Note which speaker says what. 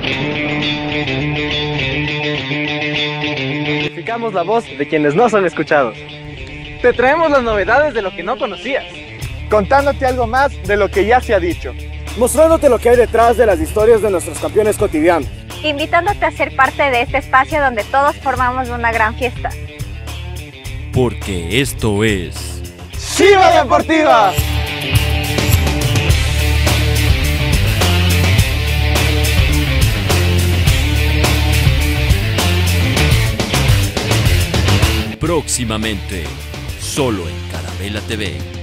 Speaker 1: Amplificamos la voz de quienes no son escuchados. Te traemos las novedades de lo que no conocías.
Speaker 2: Contándote algo más de lo que ya se ha dicho.
Speaker 3: Mostrándote lo que hay detrás de las historias de nuestros campeones cotidianos.
Speaker 4: Invitándote a ser parte de este espacio donde todos formamos una gran fiesta.
Speaker 5: Porque esto es...
Speaker 2: ¡Chiva Deportiva!
Speaker 5: Próximamente, solo en Carabela TV.